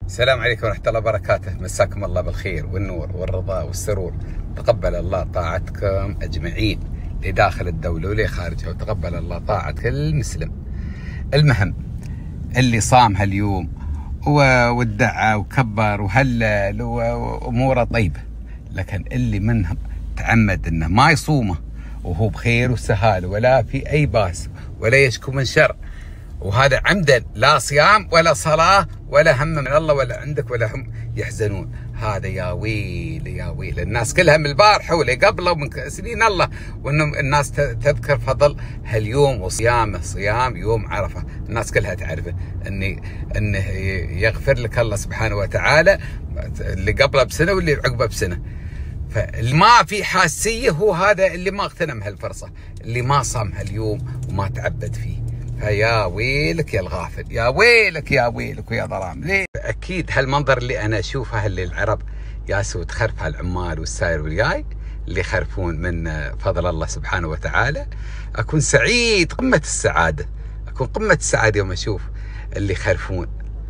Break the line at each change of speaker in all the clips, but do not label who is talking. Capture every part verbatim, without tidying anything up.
السلام عليكم ورحمة الله وبركاته. مساكم الله بالخير والنور والرضا والسرور. تقبل الله طاعتكم أجمعين لداخل الدولة ولخارجها، وتقبل الله طاعة كل مسلم. المهم اللي صام هاليوم وادعى وكبر وهلل وأموره طيبة، لكن اللي منهم تعمد أنه ما يصومه وهو بخير وسهال ولا في أي باس ولا يشكو من شر، وهذا عمدا، لا صيام ولا صلاة ولا هم من الله ولا عندك ولا هم يحزنون. هذا يا ويل يا ويل. الناس كلها من البارحة واللي قبله ومن سنين الله وانه الناس تذكر فضل هاليوم وصيامه، صيام يوم عرفة. الناس كلها تعرفه اني انه يغفر لك الله سبحانه وتعالى اللي قبله بسنة واللي عقبه بسنة. فاللي ما في حاسية هو هذا اللي ما اغتنم هالفرصة، اللي ما صام هاليوم وما تعبد فيه. فيا ويلك يا الغافل، يا ويلك يا ويلك ويا ظلام. ليه؟ اكيد هالمنظر اللي انا اشوفه اللي العرب ياسوا تخرف هالعمال والساير والجاي اللي يخرفون من فضل الله سبحانه وتعالى، اكون سعيد قمة السعادة، اكون قمة السعادة يوم اشوف اللي يخرفون،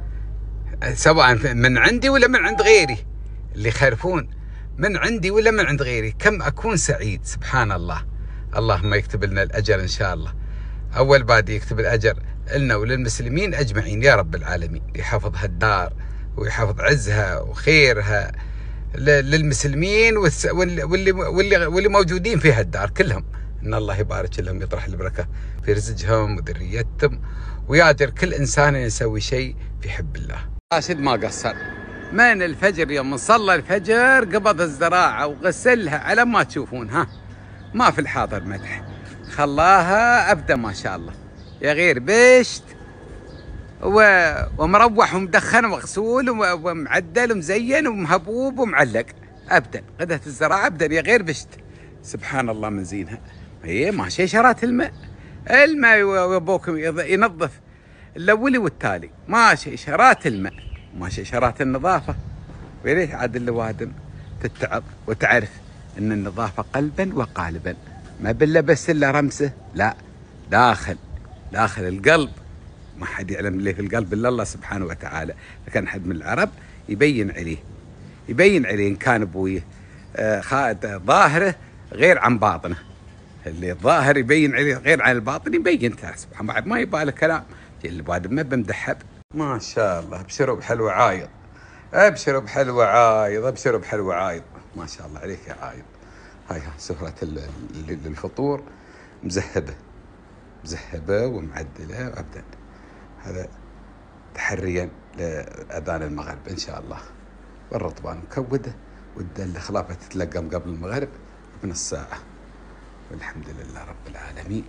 سواء من عندي ولا من عند غيري. اللي يخرفون من عندي ولا من عند غيري كم اكون سعيد. سبحان الله. اللهم يكتب لنا الاجر ان شاء الله. أول بادي يكتب الأجر لنا وللمسلمين أجمعين يا رب العالمين، يحفظ هالدار ويحفظ عزها وخيرها للمسلمين واللي, واللي, واللي موجودين في هالدار كلهم. إن الله يبارك لهم، يطرح البركة في رزقهم وذريتهم، وياجر كل إنسان يسوي شيء في حب الله. راشد ما قصر من الفجر، يوم صلى الفجر قبض الزراعة وغسلها على ما تشوفون. ها ما في الحاضر مدح، خلاها أبدا ما شاء الله، يا غير بشت و... ومروح ومدخن ومغسول ومعدل ومزين ومهبوب ومعلق أبدا. غدة الزراعة أبدا يا غير بشت. سبحان الله من زينها. هي ما شيشرات الماء، الماء وابوكم ينظف الأولي والتالي، ما شيشرات الماء ما شيشرات النظافة. ويا ريت عاد الوادم تتعظ وتعرف أن النظافة قلبا وقالبا، ما باللبس الا رمسه، لا، داخل داخل القلب. ما حد يعلم اللي في القلب الا الله سبحانه وتعالى. لكن حد من العرب يبين عليه يبين عليه ان كان ابويه آه ظاهره غير عن باطنه. اللي الظاهر يبين عليه غير عن الباطن يبين. سبحان الله ما يبالي كلام. الواد ما بمدحب. ما شاء الله. ابشروا بحلوى عايض، ابشروا بحلوى عايض، ابشروا بحلوى عايض. ما شاء الله عليك يا عايض. هاي سفرة للفطور مزهبة مزهبة ومعدلة أبدا. هذا تحريا لأذان المغرب إن شاء الله. والرطبان مكودة والدلة خلافة تتلقم قبل المغرب بنص ساعة. والحمد لله رب العالمين.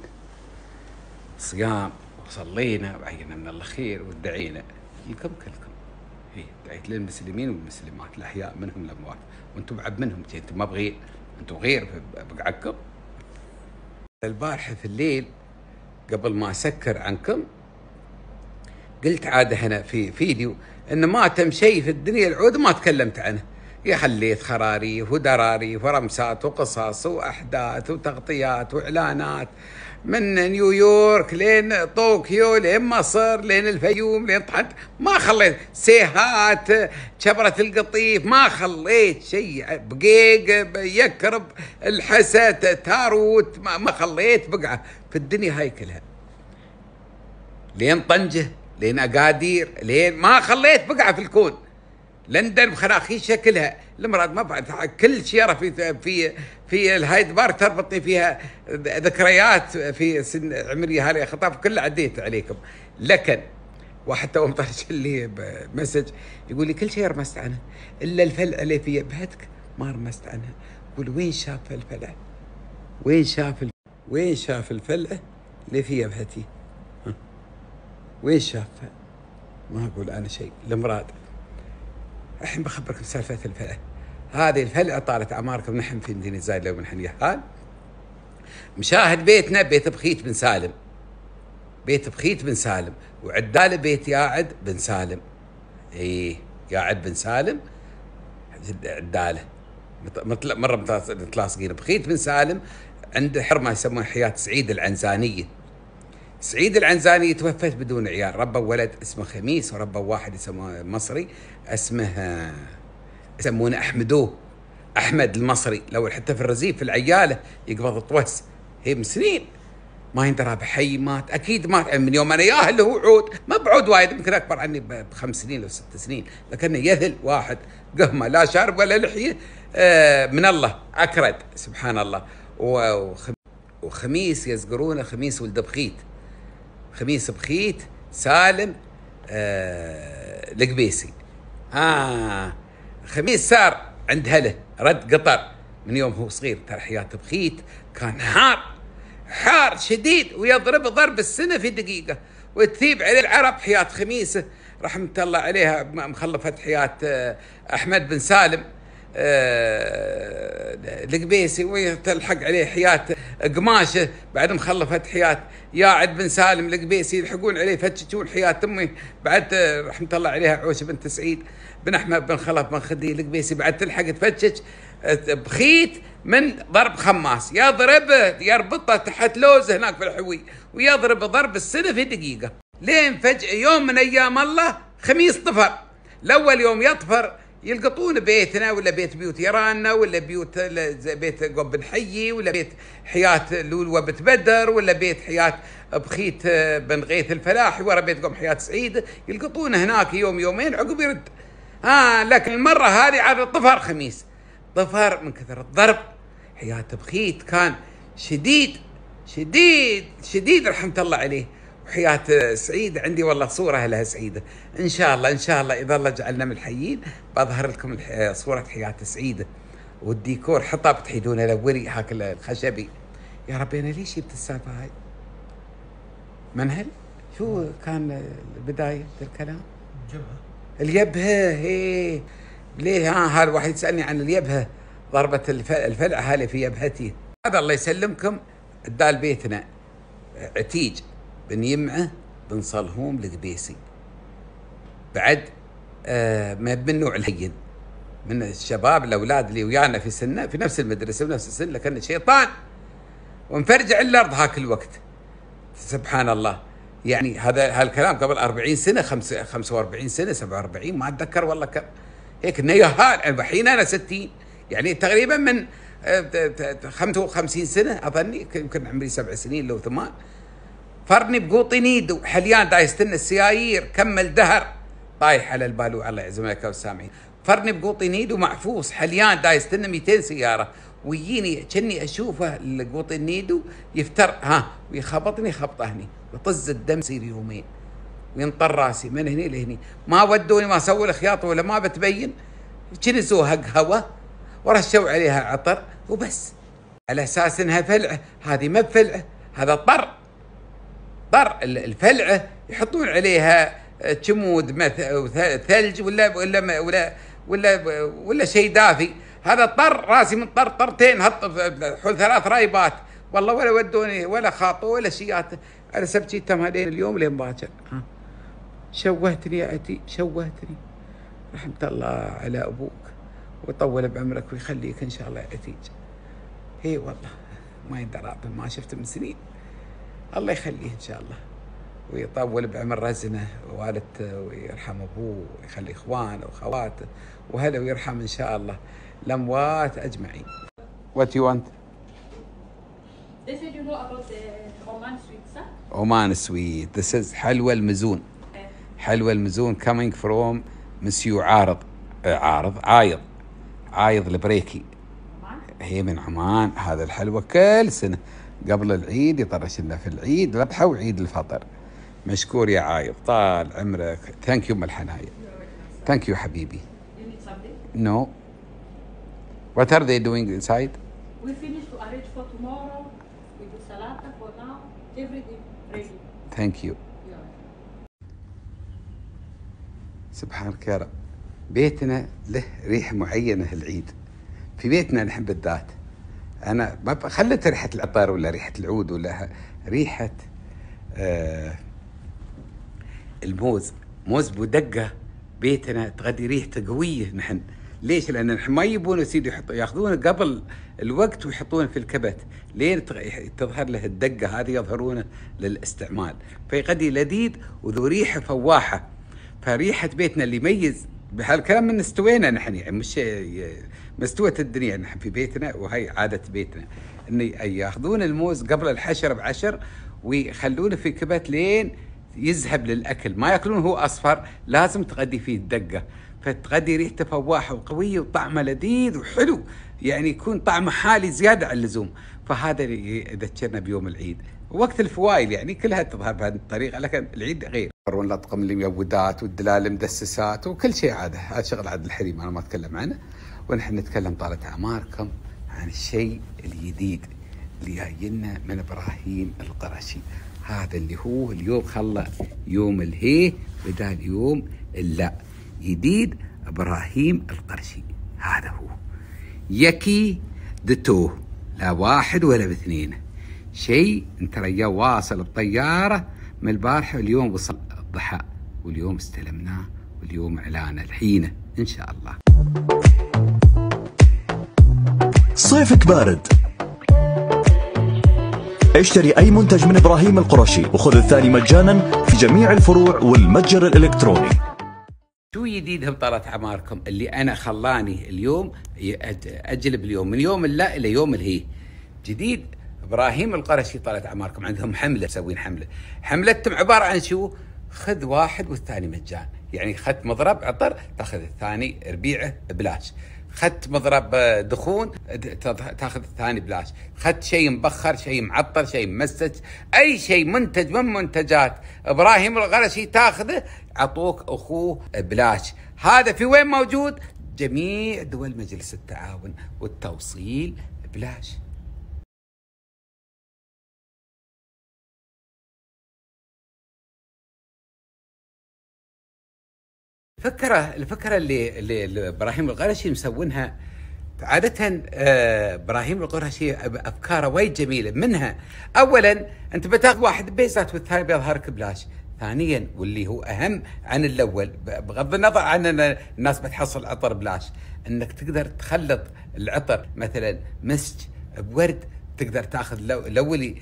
صيام وصلينا وعينا من الله خير وادعينا لكم كلكم. هي دعيت للمسلمين والمسلمات الأحياء منهم الأموات، وأنتم بعد منهم. أنتم ما بغير، أنتم غير بقعدكم. البارحة في الليل قبل ما أسكر عنكم قلت عادة هنا في فيديو إن ما تم شيء في الدنيا العود ما تكلمت عنه. يا خليت خراريف ودراريف ورمسات وقصص وأحداث وتغطيات وإعلانات من نيويورك لين طوكيو لين مصر لين الفيوم لين طحنت، ما خليت سيهات شبرة القطيف، ما خليت شيء. بقيق يكرب الحسا تاروت، ما, ما خليت بقعة في الدنيا هاي كلها. لين طنجة لين أقادير لين ما خليت بقعة في الكون. لندن بخناخيشها كلها. المراد ما بعد كل شيرة في في في الهايد بارك تربطني فيها ذكريات في سن عمري هذه خطاف كله عديت عليكم. لكن واحد تو مطرش لي مسج يقول لي كل شيء رمست عنه الا الفلع اللي في بهتك ما رمست عنها. يقول وين شاف الفلع؟ وين شاف ال... وين شاف الفلع اللي في يبهتي؟ وين شافها؟ ما اقول انا شيء. المراد الحين بخبركم سالفة الفلعة. هذه الفلعة طالت أعماركم. نحن في مدينة زايد لو نحن يهال مشاهد بيتنا بيت بخيت بن سالم، بيت بخيت بن سالم، وعداله بيت ياعد بن سالم. ايه ياعد بن سالم عداله مرة متلاصقين. بخيت بن سالم عند حرمة يسمونها حياة سعيد العنزانية. سعيد العنزاني توفت بدون عيال، ربوا ولد اسمه خميس وربوا واحد اسمه مصري اسمه يسمونه احمدوه، احمد المصري. لو حتى في الرزيف في العياله يقبض طوس، هي من سنين ما يندرى بحي مات، اكيد مات من يوم انا ياه اللي هو عود، ما بعود وايد، يمكن اكبر عني بخمس سنين او ست سنين، لكنه يذل واحد قهمه لا شارب ولا لحيه، آه من الله اكرد سبحان الله. وخميس يزقرونه خميس ولد بخيت، خميس بخيت سالم آه القبيسي. آه خميس صار عند هله رد قطر من يوم هو صغير، ترى حياة بخيت كان حار حار شديد، ويضرب ضرب السنة في دقيقة، وتثيب عليه العرب. حياة خميس رحمة الله عليها مخلفة حياة أحمد بن سالم القبيسي، وتلحق عليه حياة قماشه بعد مخلفة حياة ياعد بن سالم القبيسي، يلحقون عليه فتشون حياة أمي بعد رحمة الله عليها عوشة بنت سعيد بن أحمد بن خلف بن خدي القبيسي، بعد تلحق تفتش بخيت من ضرب خماس، يضرب يربطه تحت لوز هناك في الحوي، ويضرب ضرب السنة في دقيقة، لين فجأة يوم من أيام الله خميس طفر. الأول يوم يطفر يلقطون بيتنا ولا بيت بيوت يرانا ولا بيوت بيت قب بن حيي ولا بيت حياة لولوة بنت بدر ولا بيت حياة بخيت بن غيث الفلاحي ورا بيت قم حياة سعيد، يلقطونه هناك يوم يومين عقب يرد. ها لكن المرة هذه عاد طفر خميس، طفر من كثر الضرب. حياة بخيت كان شديد شديد شديد رحمة الله عليه. وحياة سعيد عندي والله صورة لها سعيدة، إن شاء الله إن شاء الله إذا الله جعلنا من الحيين بظهر لكم صورة حياة سعيدة، والديكور حطها بتحيدونه لوري هاك الخشبي. يا ربي أنا ليش جبت السالفة هاي؟ منهل؟ شو كان بداية الكلام؟ الجبهة اليبهة هي ليه؟ ها هذا الواحد يسألني عن اليبهة، ضربة الفلعة هالي في يبهتي. هذا الله يسلمكم ادال بيتنا عتيج بن يمعه بن صلهوم القبيسي، بعد آه ما من نوع الهين من الشباب الاولاد اللي ويانا في سنه في نفس المدرسه ونفس السن، لكن شيطان ومفرجع الارض هاك الوقت سبحان الله. يعني هذا هالكلام قبل أربعين سنه خمسة وأربعين سنه سبعة وأربعين ما اتذكر والله كم هيك نيهال. الحين انا ستين، يعني تقريبا من خمسة وخمسين سنه اظني، يمكن عمري سبع سنين لو ثمان. فرني بقوطي نيدو حليان دا يستنى السيايير كمل دهر طايح على البالو الله يعزم لك والسامعين. فرني بقوطي نيدو معفوس حليان دا يستنى مئتين سياره، ويجيني كني اشوفه القوطي النيدو يفتر ها ويخبطني خبطه هني وطز الدم يصير يومين وينطر راسي من هني لهني، ما ودوني ما سووا الخياطه ولا ما بتبين، كنسوا هق هوا ورشوا عليها عطر وبس، على اساس انها فلعه. هذه ما بفلعه، هذا طر طر. الفلعه يحطون عليها جمود ثلج ولا ولا ولا ولا ولا شيء دافي، هذا طر راسي من طر طرتين حول ثلاث رايبات والله، ولا ودوني ولا خاطوا ولا شيات. انا سبتي تم هذين اليوم لين باكر. ها شوهتني يا اتي شوهتني، رحمة الله على ابوك ويطول بعمرك ويخليك ان شاء الله يا عتيج. اي والله ما يندرى ما شفته من سنين، الله يخليه ان شاء الله ويطول بعمر رزنه ووالدته ويرحم ابوه ويخلي اخوانه واخواته وهلا ويرحم ان شاء الله الاموات اجمعين. What you want?
They said you know about the Oman sweet, sir?
Oman sweet. This is حلوى المزون. حلوى المزون coming from مسيو عارض عارض عايض عايض البريكي. هي من عمان. هذا الحلوى كل سنة قبل العيد يطرش لنا في العيد الأضحى وعيد الفطر. مشكور يا عايض طال عمرك. ثانك يو الحنايا. ثانك يو حبيبي.
You need something?
No. What are they doing inside?
We finished to arrange for tomorrow. We do salata for now. Everything ready.
Thank you. سبحانك يا رب. بيتنا له ريحة معينة العيد. في بيتنا نحب بالذات. أنا ما خلت ريحة العطر ولا ريحة العود ولا ريحة آه الموز. موز بودقة بيتنا تغدي ريحته قوية نحن، ليش؟ لان ما يبون يصيروا يحطوا ياخذونه قبل الوقت ويحطونه في الكبت لين تظهر له الدقه هذه، يظهرونه للاستعمال، فيغدي لذيذ وذو ريحه فواحه. فريحه بيتنا اللي يميز بهالكلام من استوينا نحن، يعني مش مستوى الدنيا نحن في بيتنا، وهي عاده بيتنا ان ياخذون الموز قبل الحشر بعشر ويخلونه في كبت لين يذهب للاكل، ما ياكلون هو اصفر، لازم تغدي فيه الدقه، فتغدي ريحته فواحه وقويه وطعمه لذيذ وحلو، يعني يكون طعمه حالي زياده عن اللزوم. فهذا اللي يذكرنا بيوم العيد، وقت الفوائل يعني كلها تظهر بهذه الطريقه، لكن العيد غير. يصورون الاطقم الميودات والدلال المدسسات وكل شيء، عاده هذا شغل عاد الحريم انا ما اتكلم عنه، ونحن نتكلم طالة اعماركم عن الشيء الجديد اللي جاي لنا من ابراهيم القرشي. هذا اللي هو اليوم خلى يوم الهي بدال يوم اللا، جديد ابراهيم القرشي. هذا هو يكي دتوه، لا واحد ولا باثنين، شيء انت رياه واصل بطياره من البارحه، واليوم وصل الضحى، واليوم استلمناه، واليوم اعلانه الحين ان شاء الله.
صيفك بارد، اشتري اي منتج من ابراهيم القرشي وخذ الثاني مجانا في جميع الفروع والمتجر الالكتروني.
شو جديد بطلة اعماركم اللي انا خلاني اليوم اجلب اليوم من يوم اللا الى يوم الهي؟ جديد ابراهيم القرشي طلعت اعماركم عندهم حمله، مسوين حمله، حملتهم عباره عن شو؟ خذ واحد والثاني مجان، يعني خدت مضرب عطر تاخذ الثاني ربيعه بلاش، خدت مضرب دخون تاخذ الثاني بلاش، خدت شيء مبخر، شيء معطر، شيء ممسج، اي شيء منتج من منتجات ابراهيم القرشي تاخذه عطوك اخوه بلاش. هذا في وين موجود؟ جميع دول مجلس التعاون والتوصيل بلاش. الفكرة الفكرة اللي اللي ابراهيم القرشي مسوينها عادة. آه ابراهيم القرشي افكاره وايد جميلة، منها اولا انت بتاخذ واحد بيزات والثاني بيظهرك بلاش، ثانيا واللي هو اهم عن الاول بغض النظر عن ان الناس بتحصل عطر بلاش، انك تقدر تخلط العطر مثلا مسك بورد، تقدر تاخذ الاولي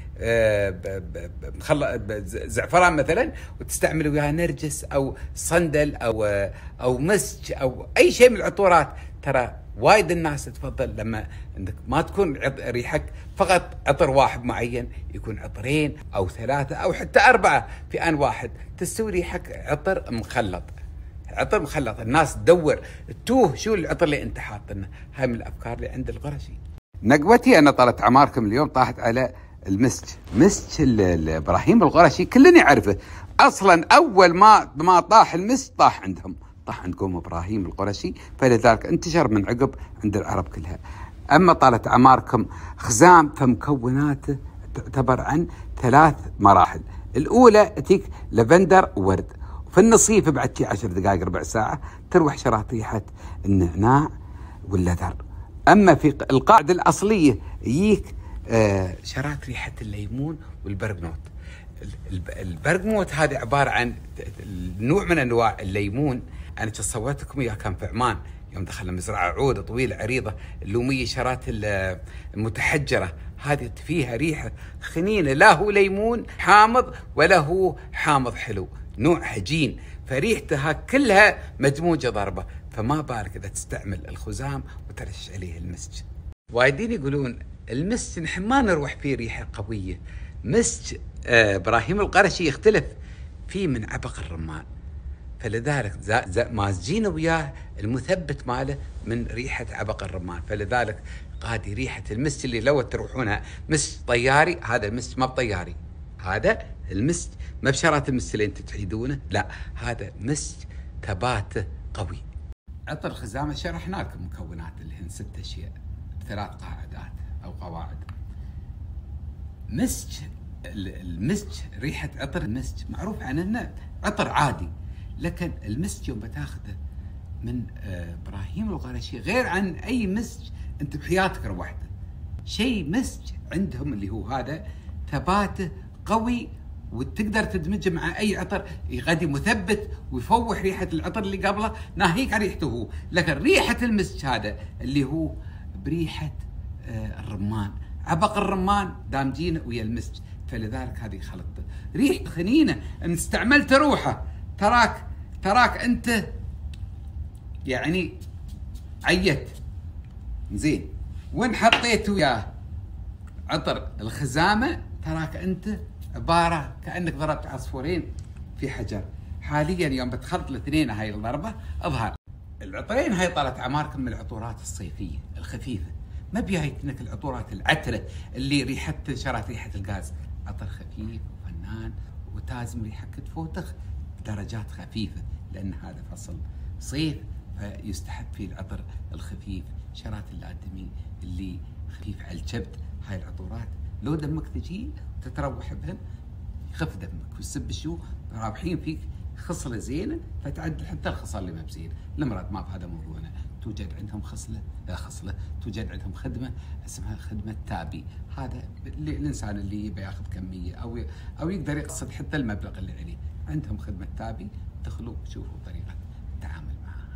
مخلط زعفران مثلا وتستعمل وياه نرجس او صندل او او مسك او اي شيء من العطورات. ترى وايد الناس تفضل لما انك ما تكون ريحك فقط عطر واحد معين، يكون عطرين او ثلاثه او حتى اربعه في ان واحد، تستوي ريحك عطر مخلط. عطر مخلط الناس تدور تتوه شو العطر اللي انت حاطنه. هاي من الافكار اللي عند القرشي. نقوتي انا طلت اعماركم اليوم طاحت على المسك، مسك ابراهيم القرشي كلنا يعرفه، اصلا اول ما ما طاح المسك طاح عندهم، طاح عندكم ابراهيم القرشي، فلذلك انتشر من عقب عند العرب كلها. اما طالت اعماركم خزام فمكوناته تعتبر عن ثلاث مراحل، الاولى تيك لافندر وورد، وفي النصيف بعد شي عشر دقائق ربع ساعه تروح شراطيحه النعناع واللذر. اما في القاعده الاصليه يجيك آه شرات ريحه الليمون والبرغموت. البرغموت هذه عباره عن نوع من انواع الليمون، انا صورت لكم اياه كان في عمان يوم دخلنا مزرعه عوده طويله عريضه اللوميه شرات المتحجره، هذه فيها ريحه خنينه، لا هو ليمون حامض ولا هو حامض حلو، نوع هجين، فريحتها كلها مدموجه ضربه، فما بالك اذا تستعمل الخزام وترش عليه المسك. وايدين يقولون المسك نحن ما نروح فيه ريحه قويه، مسك آه ابراهيم القرشي يختلف فيه من عبق الرمان، فلذلك مازجين وياه المثبت ماله من ريحه عبق الرمان، فلذلك قادي ريحه المسك اللي لو تروحونها مسك طياري، هذا المسك ما بطياري، هذا المسك ما بشرات المسك اللي انتم تعيدونه، لا هذا مسك ثباته قوي. عطر الخزامه شرحنا لكم مكونات اللي هن ست اشياء بثلاث قاعدات او قواعد. مسك المسك ريحه عطر المسك معروف عنه انه عطر عادي، لكن المسك يوم بتاخذه من ابراهيم القرشي غير عن اي مسك انت بحياتك روحته، شيء مسك عندهم اللي هو هذا ثباته قوي وتقدر تدمجه مع اي عطر يغذي مثبت ويفوح ريحه العطر اللي قبله، ناهيك عن ريحته هو. لكن ريحه المسك هذا اللي هو بريحه الرمان، عبق الرمان دامجينه ويا المسك، فلذلك هذه خلطته ريحه خنينه. ان استعملت روحه تراك تراك انت يعني عيت زين. وين حطيت وياه عطر الخزامه تراك انت عباره كانك ضربت عصفورين في حجر. حاليا يوم بتخلط الاثنين هاي الضربه اظهر العطرين هاي طالت عماركم من العطورات الصيفيه الخفيفه، ما بيايتنك العطورات العتره اللي ريحتها شرت ريحه الغاز. عطر خفيف وفنان وتازم ريحه كتفوتخ بدرجات خفيفه، لان هذا فصل صيف فيستحب فيه العطر الخفيف. شرات الادمي اللي خفيف على الكبد، هاي العطورات لو دمك ثقيل تتروح بهن يخف دمك ويسب شو رابحين فيك خصله زينه فتعدل حتى الخصال اللي ما بزين. المرض ما بهذا موضوعنا. توجد عندهم خصله لا خصله توجد عندهم خدمه اسمها خدمه تابي. هذا الانسان اللي يبي ياخذ كميه او او يقدر يقصد حتى المبلغ اللي عليه، عندهم خدمه تابي. دخلوا شوفوا طريقه التعامل معها.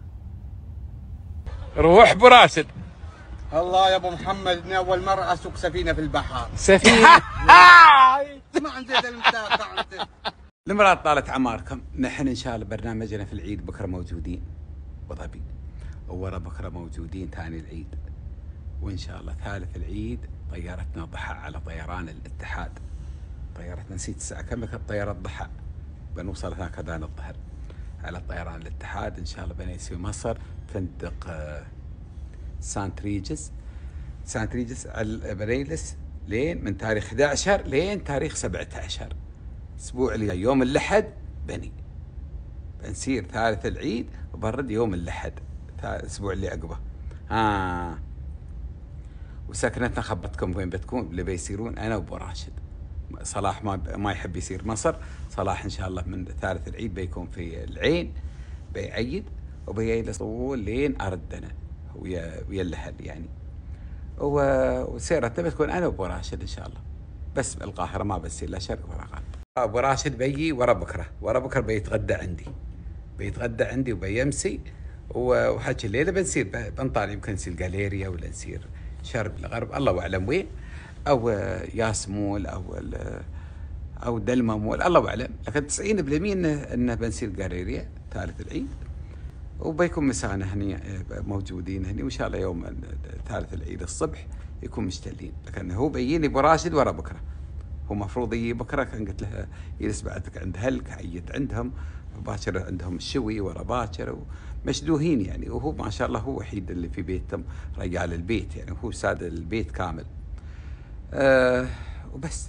روح ابو راشد.
الله يا ابو محمد، اني اول مره اسوق سفينه في البحر.
سفينه
ما عندي المتابعه انت.
المرات طالت عماركم، نحن ان شاء الله برنامجنا في العيد بكره موجودين ابو ظبي، وورا بكره موجودين ثاني العيد، وان شاء الله ثالث العيد طيارتنا ضحى على طيران الاتحاد. طيارتنا نسيت الساعه كم كانت طياره ضحى، بنوصل هناك اذان الظهر على طيران الاتحاد ان شاء الله. بنيسي مصر فندق سانت ريجس سانت ريجس على بريلس لين من تاريخ احد عشر لين تاريخ سبعة عشر. اسبوع اللي يوم الاحد بني بنسير ثالث العيد وبرد يوم الاحد الاسبوع اللي عقبه. اه وسكنتنا خبرتكم وين بتكون اللي بيصيرون انا وابو راشد. صلاح ما ما يحب يصير مصر، صلاح ان شاء الله من ثالث العيد بيكون في العين بيعيد وبيجلس طول لين اردنا ويا ويا الاهل يعني. وسيرتنا بتكون انا وابو راشد ان شاء الله، بس القاهره ما بتصير لا شرق ولا غرب. ابو راشد بيجي ورا بكره، ورا بكره بيتغدى عندي بيتغدى عندي وبيمسي، وحكي الليله بنسير بنطالع يمكن نسير جاليريا ولا نسير شرق الغرب الله اعلم وين، او ياسمول او او دلما مول الله اعلم. لكن تسعين بالمئة انه انه بنسير جاليريا ثالث العيد، وبيكون مسانا هني موجودين هني، وان شاء الله يوم ثالث العيد الصبح يكون مشتلين. لكن هو بيجيني ابو راشد ورا بكره، هو مفروض يجي بكره، كان قلت له يجلس بعدك عند هلك عيت عندهم باكر عندهم الشوي ورا باكر ومشدوهين يعني. وهو ما شاء الله هو وحيد اللي في بيتهم رجال البيت يعني، هو ساد البيت كامل. أه وبس.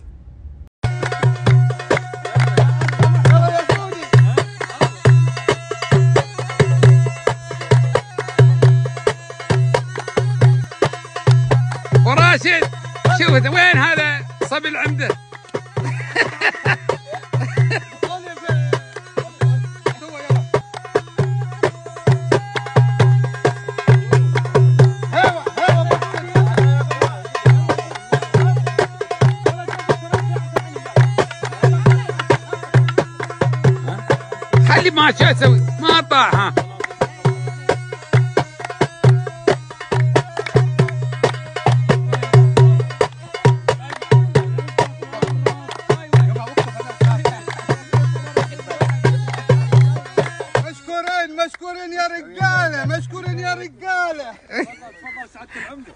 وراشد شوف وين هذا صبي العمده. خلي ما شو اسوي ما طاح. ها
مشكورين يا رجاله، مشكورين يا رجاله. تفضل سعاده العمده.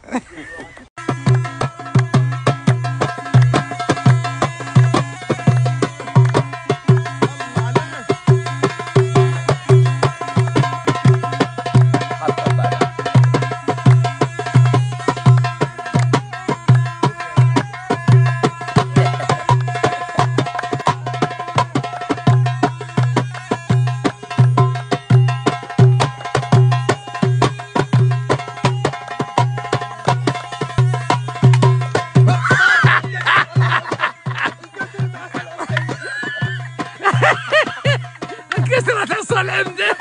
كسرت عصا العمده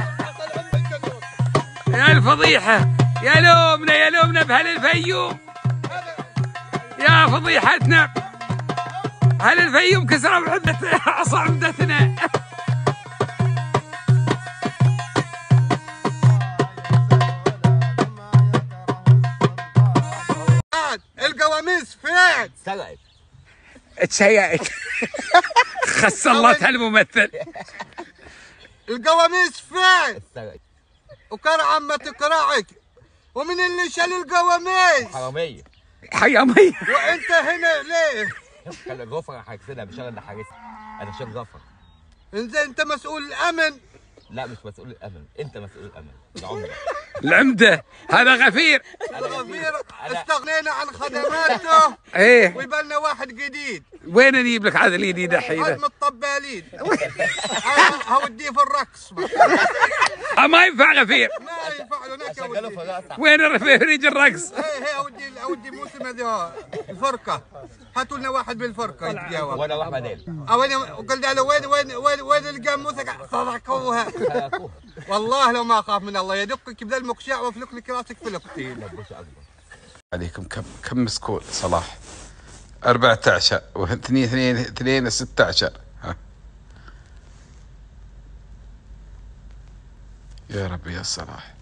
يا الفضيحه، يا لومنا يا لومنا بهالفيوم، يا فضيحتنا. هل الفيوم كسرى بحدة عصا عمدتنا؟
القواميس فين؟
سقعت
تشيعت. خس الله الممثل.
القواميس فين؟
سقعت
وكر عمة كراعك ومن اللي شال القواميس؟
حرامية
حيامية.
وانت هنا ليه؟
كان الغفرة حاجزينها مش انا اللي حاجزها، انا شيخ غفرة.
انزين انت مسؤول الامن.
لا مش مسؤول الامن، انت مسؤول الامن. العمدة
العمدة هذا غفير.
الغفير استغنينا عن خدماته.
ايه
ويبقى لنا واحد جديد.
وين نجيب لك هذا الجديد الحين؟
حزم الطبالين. هوديه في الرقص.
ما ينفع غفير.
ما ينفع له هناك اوديه.
وين الرفيج الرقص؟
ايه ايه اودي اودي موسم هذا الفرقه. هاتوا لنا واحد بالفرقه يتجاوب.
وانا واحمد علي.
او انا قلنا له وين وين وين وين القاموسه صدقوها. والله لو ما اخاف من الله يدقك بذا المقشع وافلك لك راسك فلقتين.
عليكم كم كم مسكون صلاح؟ أربعة عشر واثنين اثنين اثنين ستة عشر. ها يا ربي يا صلاح.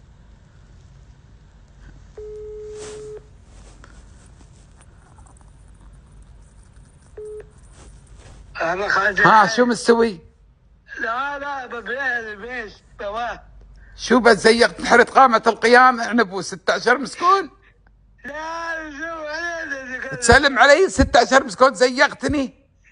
ها شو مستوي؟
لا لا ببيع بيش تمام.
شو بزيقت حرت قامة القيام عنب ستة عشر مسكون؟
لا شو علينا
تسلم علي ستة عشر مسكون زيقتني.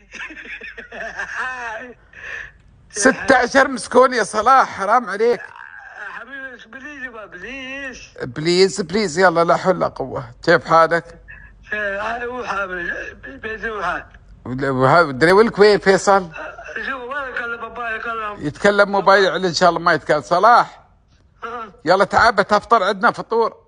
ستة عشر مسكون يا صلاح حرام عليك.
حبيبي بليز بليز
بليز بليز يلا لا حول ولا قوة. كيف حالك؟
انا مو حامل بيتي وحال.
ودري ولك وين فيصل؟
شوف وين كلم بابايا كلم.
يتكلم موبايل على ان شاء الله ما يتكلم. صلاح يلا تعال بتفطر عندنا فطور.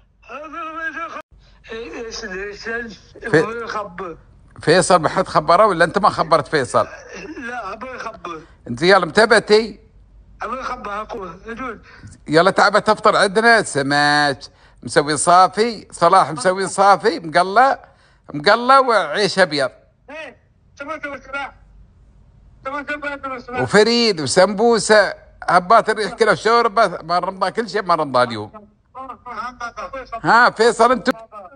ايش ايش خبر
فيصل ما حد خبره ولا انت ما خبرت فيصل؟
لا ابوي يخبر.
انت يلا متبتي؟
ابوي يخبر اقوى
يلا تعال بتفطر عندنا سمك مسوي صافي. صلاح مسوي صافي مقلى مقلى وعيش ابيض.
ايه تبغى تبغى تبغى تبغى تبغى تبغى
وفريد وسمبوسه هبات الريح كله شوربه. ما رمضان كل شيء ما رمضان اليوم. ها فيصل انت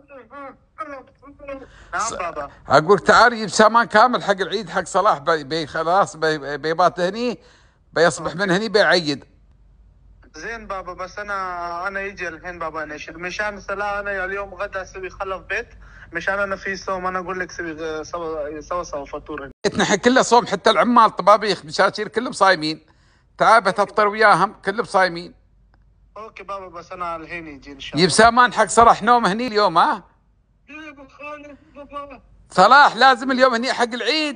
نعم بابا.
اقول تعال جيب سامان كامل حق العيد حق صلاح. بي بي خلاص بي بيبات هني بيصبح من هني بيعيد.
زين بابا بس انا انا يجي الحين بابا نشر مشان صلاة. انا اليوم غدا اسوي خلف بيت مشان انا في صوم. انا اقول لك سوي سوا سوا سوا فطور.
نحن كله صوم حتى العمال طبابيخ مشاشير كلهم صايمين. تعال بتفطر وياهم كلهم صايمين.
اوكي بابا بس انا الحين يجي ان شاء
جيب
الله.
سامان حق صلاح نوم هني اليوم. ها صلاح لازم اليوم هني حق العيد.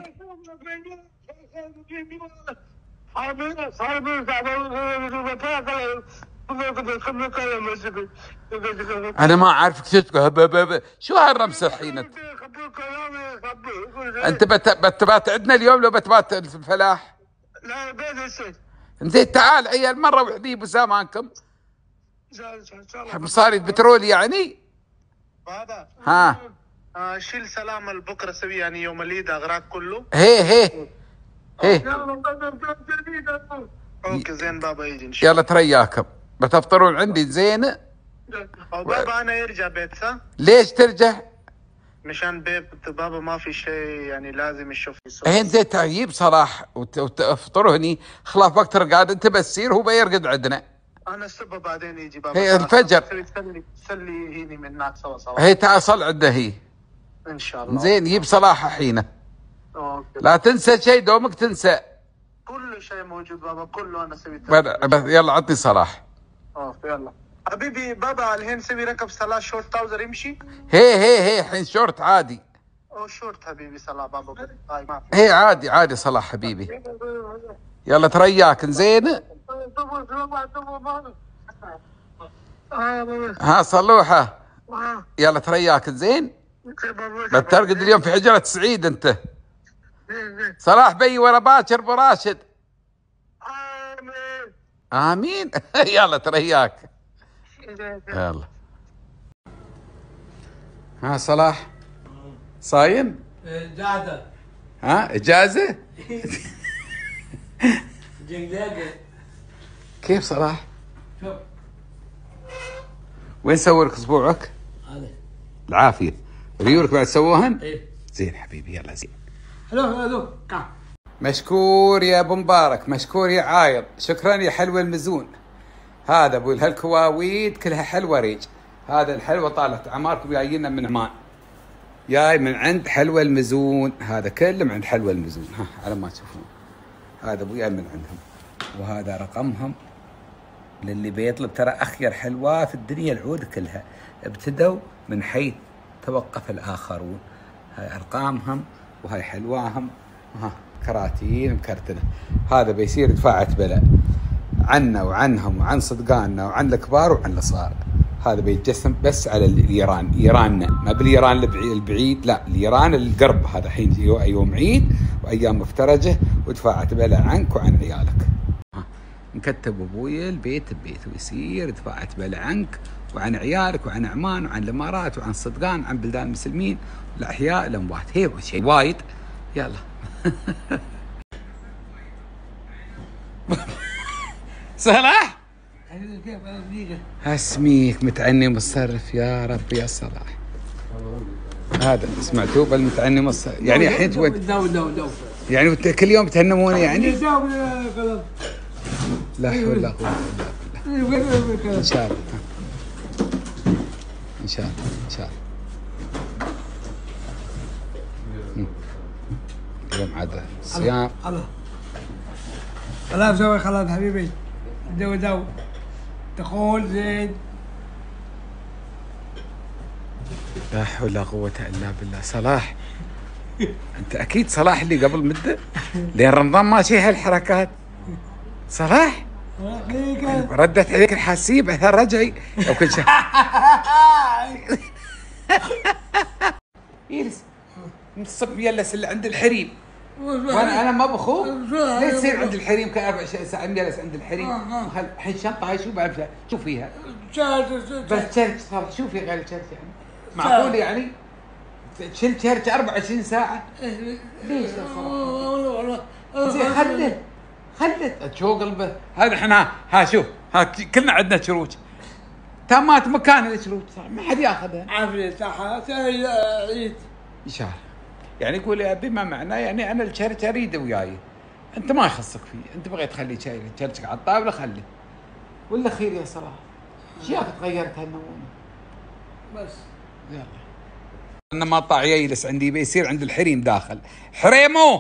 انا ما اعرفك شو تقول. شو هالرمس الحين انت؟ انت بتبات عندنا اليوم لو بتبات في الفلاح؟
لا بس
زين تعال عيال مره وحديبوا سامانكم. مصاري بترول يعني.
بابا
ها
آه شيل سلام بكره سوي يعني يوم العيد اغراض كله.
هي هي هي
اوكي زين بابا يجي ان شاء
يلا ترياكم بتفطرون عندي. زين
الله. بابا انا يرجع بيت صح؟
ليش ترجع؟
مشان بيت بابا ما في شيء يعني لازم يشوف يسوي.
هين زين تجيب صلاح وتفطروا هني خلاف وقت رقاد انت بسير هو بيرقد عندنا.
انا السبب بعدين يجي بابا.
هي الفجر
تسلي تسلي هيني من هناك سوا سوا.
هي تعال صل عنده هي
ان شاء الله.
زين جيب صلاح حينه.
اوكي
لا تنسى شيء دومك تنسى.
كل شيء موجود بابا كله انا سويت.
يلا عطني صلاح.
اوكي يلا حبيبي بابا الحين سوي ركب صلاة شورت تراوزر يمشي.
هي هي هي الحين شورت عادي.
او شورت حبيبي صلاة بابا هاي ما
هي عادي عادي صلاح حبيبي. يلا ترياك زين. ها صلوحه يلا ترياك زين. بترقد اليوم في حجرة سعيد انت. صلاح بي ورا باكر ابو راشد. امين. يلا ترياك. يلا ها صلاح صايم؟
قاعدة
ها اجازه؟ كيف صلاح؟
شوف
وين سووا لك اسبوعك؟
هذا
العافيه. ريولك بعد سووهن؟
ايه
زين حبيبي يلا زين.
هلو هلو كا
مشكور يا ابو مبارك، مشكور يا عايض، شكرا يا حلوه المزون. هذا ابو هالكواويد كلها حلوه ريج. هذا الحلوه طالت عماركم جايين من عمان، جاي من عند حلوه المزون، هذا كله من عند حلوه المزون. ها على ما تشوفون هذا ابويا من عندهم، وهذا رقمهم للي بيطلب. ترى اخير حلوه في الدنيا العود كلها ابتدوا من حيث توقف الاخرون. هاي ارقامهم وهاي حلواهم. ها كراتين مكرتنه. هذا بيصير دفاعة بلاء عنا وعنهم وعن صدقاننا وعن الكبار وعن الصغار. هذا بيتجسم بس على الايران، ايراننا ما بالايران البعيد، لا الايران القرب. هذا الحين يوم عيد وايام مفترجه ودفاعة بلاء عنك وعن عيالك. نكتب ابويا البيت ببيت ويصير دفاعة بلاء عنك وعن عيالك وعن عمان وعن الامارات وعن صدقان وعن بلدان المسلمين الاحياء الاموات. هي شيء وايد. يلا صلاح اسميك متعني مصرف يا رب يا صلاح. هذا سمعتوه بالمتعني مصرف يعني الحين تو
داو داو داو
يعني كل يوم تهنموني يعني.
داو
لا حول ولا قوة الا بالله. ان شاء الله ان شاء الله ان شاء الله. اليوم عاد الصيام.
الله الله مسوي خلاص حبيبي. داو داو تقول زين.
لا حول ولا قوة الا بالله. صلاح انت اكيد صلاح اللي قبل مده لين رمضان ماشي هالحركات. صلاح ردت عليك الحاسيب اثر رجعي او كل شيء. يلس نصب يلس اللي عند الحريم وانا انا ما بخوف. ليش تصير عند الحريم كأربع ساعات يلس عند الحريم؟ الحين شنطه هاي شو بعرف شو فيها؟ بس شرج شو في غير شرج يعني؟ معقول يعني؟ تشيل شرج أربعة وعشرين ساعة؟ ليش يا صلاح؟ زين خله خله شو قلبه. هذا احنا ها شوف ها كلنا عندنا شروج تامات مكان الشروج ما حد ياخذها.
عافية صحة عيد
ان شاء الله. يعني يقول يا ابي ما معناه يعني انا الشرج اريده وياي، انت ما يخصك فيه، انت بغيت تخلي شرجك على الطاوله خليه. ولا خير يا صلاح اشياء تغيرت هالنمونه
بس.
يلا انا ما طاع يجلس عندي بيصير عند الحريم داخل. حريمو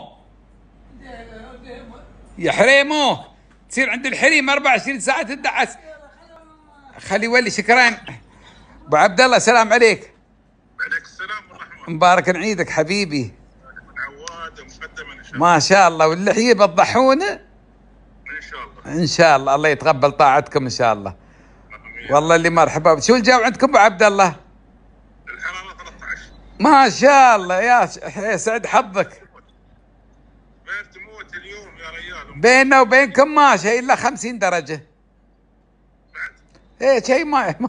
يا حريمو تصير عند الحريم أربعة وعشرين ساعة تدعس. خلي ولي. شكرا ابو عبد الله. سلام عليك.
وعليك السلام ورحمة.
مبارك عيدك حبيبي.
من عواد مقدما ان شاء الله.
ما شاء الله. واللحية بتضحونه
ان شاء الله.
ان شاء الله. الله يتقبل طاعتكم ان شاء الله. والله اللي مرحبا. شو الجو عندكم ابو عبد الله؟
الحرارة ثلاثة عشر.
ما شاء الله يا سعد حظك.
بارد تموت اليوم يا ريال.
بيننا وبينكم ما شيء الا خمسين درجة
بعد.
ايه شيء ما
لا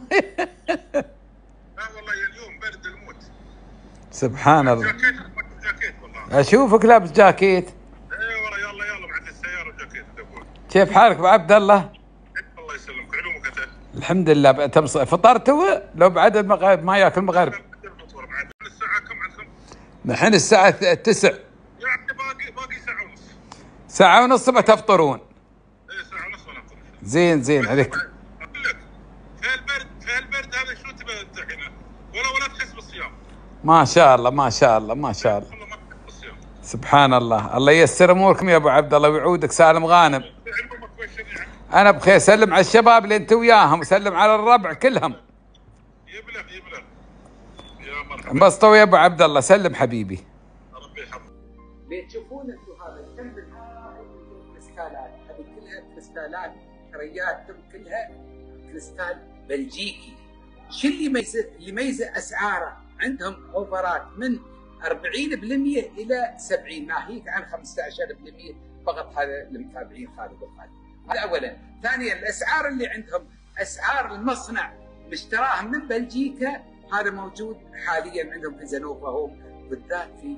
والله اليوم برد الموت.
سبحان الله.
جاكيت جاكيت والله.
اشوفك لابس جاكيت.
ايه والله يلا يلا بعد السيارة جاكيت تقول.
كيف حالك ابو عبد الله؟
الله يسلمك. علومك انت.
الحمد لله. انت فطرتوا لو بعد المغرب ما ياكل مغرب؟
الساعة كم عندكم؟
الحين الساعة تسع.
يعني باقي باقي ساعة ونص.
ساعة ونص بتفطرون.
ايه ساعة ونص وناكل.
زين زين عليك.
اقول لك في البرد في البرد هذا شو تبغى انت الحين؟ ولا ولا تحس بالصيام.
ما شاء الله ما شاء الله ما شاء الله.
والله ما تحس بالصيام.
سبحان الله. الله ييسر اموركم يا ابو عبد الله ويعودك سالم غانم.
علمك وش يعني؟
انا بخير. سلم على الشباب اللي انت وياهم وسلم على الربع كلهم.
يبلغ يبلغ. يا مرحبا.
انبسطوا يا ابو عبد الله. سلم حبيبي.
ربي يحفظك.
تشوفون انتم هذا الكلب هاي كريستالات، هذه كلها كريستالات، كرياتهم كلها كريستال بلجيكي. شو اللي يميزه؟ اللي يميزه اسعاره. عندهم اوفرات من أربعين بالمئة الى سبعين ناهيك عن خمسة عشر بالمئة فقط. هذا للمتابعين خالد وخالد. هذا اولا. ثانيا الاسعار اللي عندهم اسعار المصنع مشتراه من بلجيكا. هذا موجود حاليا عندهم في زنوفا هوم بالذات في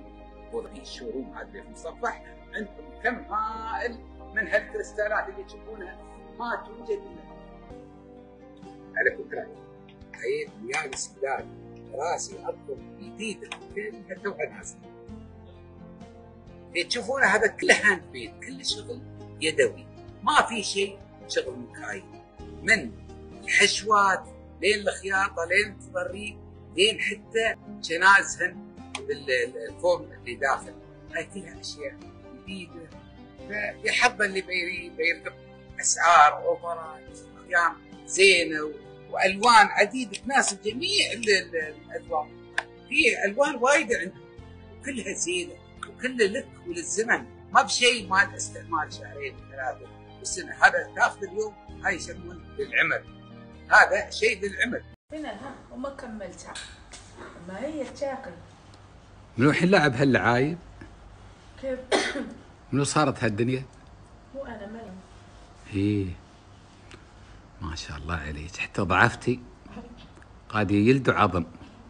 وفي الشوروم هذا في المصفح عندكم كم هائل من هالكريستالات اللي تشوفونها ما توجد الا. على فكره عيد ويا الاستقلال راسي اطلب جديده كلها توها نازله. اللي تشوفونه هذا كله هاند ميد، كل شغل يدوي، ما في شيء شغل مكايد، من الحشوات لين الخياطه لين التضريب لين حتى جنازهن بالفورم اللي داخل، هاي كلها اشياء جديده. فيحب اللي بيرتب اسعار اوفرات اخيام زينه والوان عديده تناسب جميع الاذواق. في الوان وايده عندهم كلها زينه وكلها لك وللزمن، ما بشيء مال استعمال شهرين ثلاثه بالسنه. هذا تاخذ اليوم هاي يسمونه للعمر، هذا شيء للعمر.
هنا ها وما كملتها، ما هي تاكل.
منو الحين لعب هاللعايب؟
كيف؟
منو صارت هالدنيا؟
مو انا مريم.
ايه ما شاء الله عليك، حتى ضعفتي قاعد يلدوا عظم.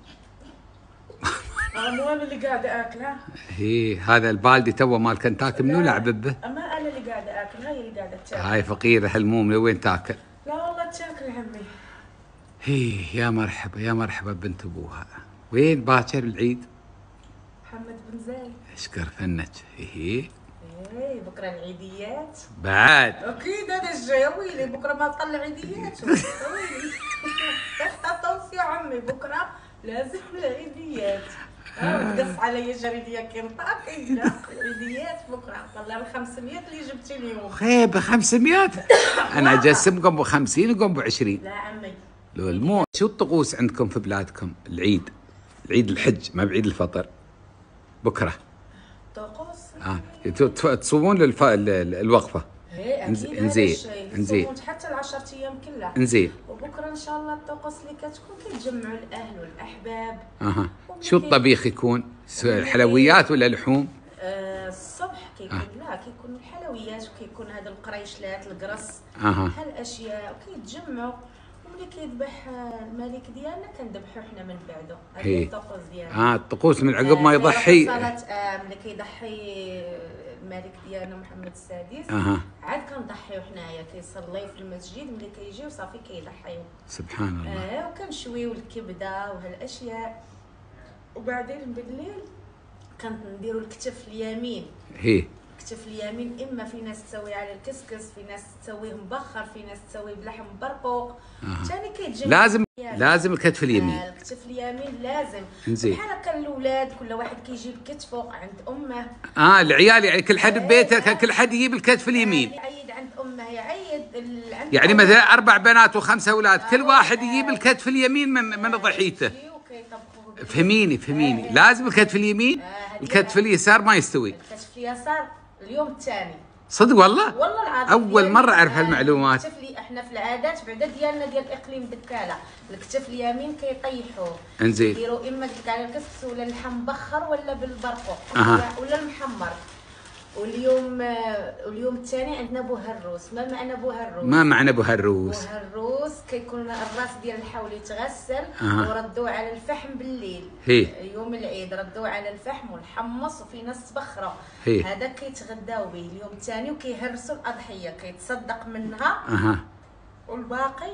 انا مو انا اللي قاعده اكله.
ايه هذا البالدي تو مال كنتاكي منو لعب به؟
اما انا اللي قاعده اكل، هاي اللي قاعده تاكل.
هاي فقيره هالموم لوين تاكل؟
لا والله تاكل يا عمي.
ايه يا مرحبا يا مرحبا بنت ابوها. وين باكر العيد؟
محمد بن زايد.
اشكر فنك. ايه
ايه بكره العيديات
بعد
اكيد. هذا الجاي ويلي بكره ما تطلع عيديات ويلي. طوف يا عمي بكره لازم العيديات. تقص علي جريدية كنطاق العيديات بكره طلع ال خمسمية اللي جبتي اليوم.
خيبه خمسمية انا اجسمكم ب خمسين وقم ب عشرين.
لا عمي
لو المو شو الطقوس عندكم في بلادكم؟ العيد العيد الحج ما بعيد الفطر بكره.
طقوس
اه تصومون للف... الوقفه.
ايه اكيد.
انزين انزين
حتى العشرة ايام كلها.
انزين.
وبكره ان شاء الله الطقوس اللي كتكون كيتجمعوا الاهل والاحباب.
اها شو الطبيخ يكون؟ حلويات ولا لحوم؟
آه الصبح كيكون آه. لا كيكون الحلويات وكيكون هذا القريشلات القرص.
اها
هالاشياء وكيتجمعوا وملي كيذبح الملك ديالنا كنذبحوا حنا من بعده.
هذه
الطقوس ديالنا.
اه الطقوس من عقب ما يضحي.
صلاة آه ملي كيضحي الملك ديالنا محمد السادس.
اها
عاد كنضحيو حنايا كيصلي في المسجد ملي كيجي وصافي كيضحيو.
سبحان الله.
اه وكنشويو الكبده وهالاشياء. وبعدين بالليل كنديروا الكتف اليمين.
هي
الكتف اليمين اما في ناس تسويه على الكسكس، في ناس تسويه مبخر، في ناس تسويه بلحم برقوق. ثاني آه. كيتجمع
لازم لازم الكتف اليمين.
آه الكتف اليمين لازم.
انزين.
بحال هكا الاولاد كل واحد كيجيب كتفه عند امه.
اه العيال يعني كل حد ببيته كل حد يجيب الكتف اليمين.
يعيد عند امه يعيد عند
يعني مثلا اربع بنات وخمسه اولاد كل واحد يجيب الكتف اليمين من من ضحيته. فهميني فهميني. لازم الكتف اليمين. الكتف اليسار ما يستوي.
الكتف اليسار اليوم الثاني.
صدق والله؟
والله العظيم
اول مره اعرف هالمعلومات.
الكتف احنا في العادات بعدا ديالنا ديال اقليم دكاله الكتف اليمين كيطيحوه.
انزين.
يديروا اما ديك على الكسكس ولا اللحم مبخر ولا بالبرقوق.
أه.
ولا المحمر. واليوم واليوم الثاني عندنا بوهروس. ما معنى بوهروس؟
ما معنى بوهروس؟
بوهروس كيكون الراس ديال الحول يتغسل.
أه.
وردوه على الفحم بالليل.
هي.
يوم العيد ردوه على الفحم والحمص وفي ناس تبخره. هذا كيتغداو به اليوم الثاني وكيهرسوا الاضحيه كيتصدق منها.
اها.
والباقي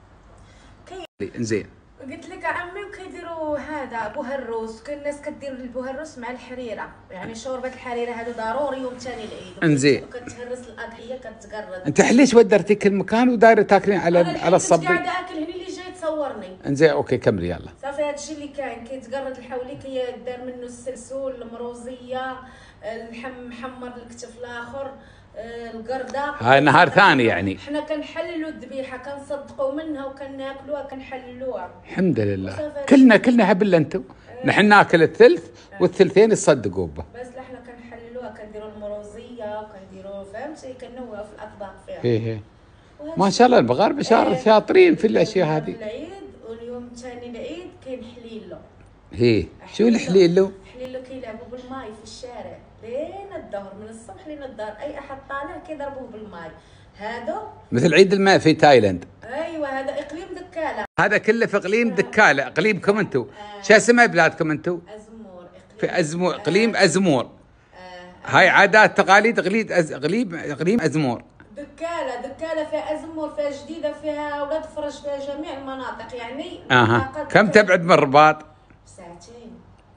كي
انزين.
قلت لك عمي وكيديروا هذا بوهروس. كل الناس كدير البوهروس مع الحريره، يعني شوربه الحريره هذا ضروري يوم ثاني العيد.
انزين.
كتهرس الاضحيه كتقرد.
انت ليش ودرتي كل مكان ودايره تاكلين على على الصبي؟
انا قاعده اكل هني اللي جاي تصورني.
انزين اوكي كملي يلا.
صافي هذا الشيء اللي كاين كيتقرد الحولي كيدار منه السلسول المروزيه اللحم محمر الكتف الاخر القرده.
هاي نهار ثاني يعني.
حنا كنحللوا الذبيحه كنصدقوا منها وكناكلوها كنحللوها.
الحمد لله. كلنا كلنا هبل انتم. أه. نحن ناكل الثلث والثلثين يصدقوا به.
بس احنا كنحللوها كنديروا المروزيه وكنديروا فهمتي كنوعوا في الاطباق فيها.
ايه ايه. ما شاء الله المغاربه شاطرين شاطرين في الاشياء هذه.
العيد واليوم ثاني العيد كاين حليلو.
هي شو الحليلو؟
حليلو كيلعبوا بالماء في الشارع لين الظهر، من الصبح لين الظهر اي احد طالع كيضربوه بالماء. هادو
مثل عيد الماء في تايلاند.
ايوه هذا اقليم دكاله.
هذا كله في اقليم دكاله. اقليمكم انتم. آه. شو اسمها بلادكم انتم؟
ازمور.
في أزمور، إقليم أزمور. هاي عادات تقاليد إقليم أز... إقليم إقليم أزمور.
دكالة دكالة فيها أزمور، فيها جديدة، فيها أولاد فرج، فيها جميع المناطق يعني.
اها كم تبعد من الرباط؟
ساعتين.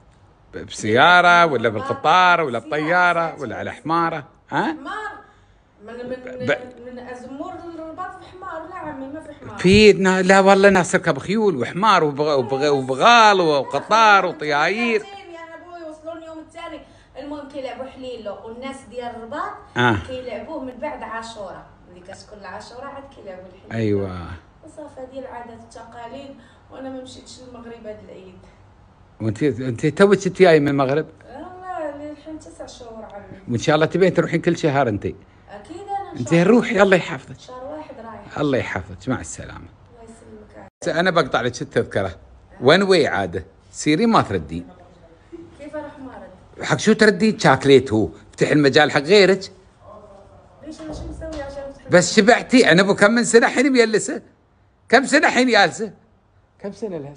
بسيارة ولا بالقطار ولا بطيارة ولا على حمارة؟ ها؟
حمار من من
ب...
من أزمور للرباط في حمار. لا عمي ما في حمار.
في لا والله ناس تركب خيول وحمار وبغ... وبغ... وبغال وقطار وطياير.
يا ابوي يوصلون اليوم الثاني. المهم كيلعبوا حليلو، والناس ديال الرباط
آه.
كيلعبوه من بعد عاشوراء، ملي كتكون عاشوراء عاد كيلعبوا الحليلو.
ايوه
وصافي هذه العادات والتقاليد. وانا ما مشيتش للمغرب هذا العيد.
وانت انت توك جاي من المغرب؟
والله الحين تسع شهور عمي.
وان شاء الله تبين تروحين كل شهر انت.
اكيد انا
انت روحي الله يحفظك.
شهر واحد رايح.
الله يحفظك مع السلامه.
الله يسلمك.
انا بقطع لك التذكره وين واي عاده سيري ما تردين.
كيف اروح ما ارد؟
حق شو تردين؟ شاكليت هو افتح المجال حق غيرك.
ليش انا شو مسوي عشان تحب؟
بس شبعتي. انا ابو كم من سنه الحين ميلسه. كم سنه الحين جالسه؟ كم سنه لها؟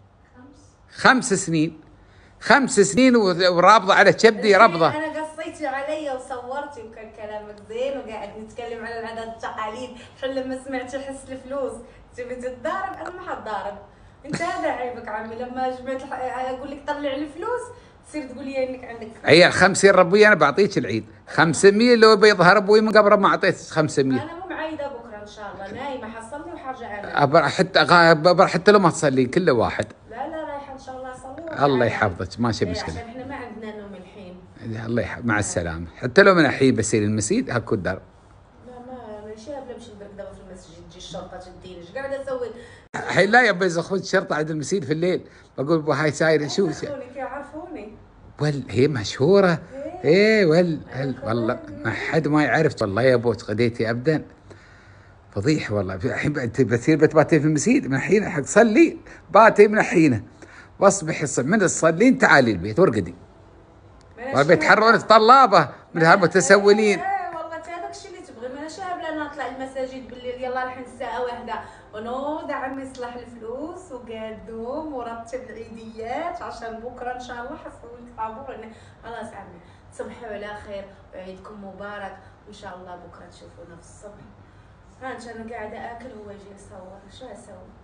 خمس
خمس سنين. خمس سنين ورابضه على كبدي ربضه.
انا قصيتي علي وصورتي وكان كلامك زين وقاعد نتكلم على العادات والتقاليد. الحين لما سمعتي حس الفلوس تبي تتضارب. انا ما حتضارب. انت هذا عيبك عمي. لما جمعت اقول لك طلع لي فلوس تصير تقول لي انك عندك فلوس.
هي خمسين ربي انا بعطيك العيد. خمسمية لو بيظهر ابوي من قبل ما اعطيتك خمسمية.
انا مو معيده بكره ان شاء الله. نايمه حصلني وحرجع انام.
ابر حتى حتى لو ما تصلين كله واحد.
لا لا رايحه ان شاء الله اصلي.
الله يحفظك ماشي مشكله.
عشان احنا ما عندنا نوم الحين.
الله يحفظك مع السلامه. حتى لو من الحين بسير المسجد هاكو الدار.
لا ما ماشي بلا نمشي ندرك دابا في المسجد تجي الشرطه تديني. ايش قاعده اسوي؟
الحين لا يبا يزخون الشرطه عند المسجد في الليل. بقول بو هاي سايره شو
يعرفوني يعرفوني.
ول هي مشهوره. ايه ول والله ما حد ما يعرف. والله يا ابو غديتي ابدا فضيح والله. الحين انت بتصير بتباتي في المسجد من الحين حق صلي باتي من الحين واصبحي من تصلين تعالي البيت وارقدي. وبيتحرون طلابه من هالمتسولين.
ايه والله هذاك الشيء اللي تبغي. ما انا شاهب انا اطلع المساجد بالليل. يلا الحين الساعه واحدة ونوض عمي يصلح الفلوس وقادوم ورتب العيديات عشان بكره ان شاء الله حسوي لك طابور. خلاص عمي تصبحوا على خير وعيدكم مبارك وان شاء الله بكره تشوفونا في الصبح. ها انا قاعده اكل وهو يجي يصور. شو اسوي؟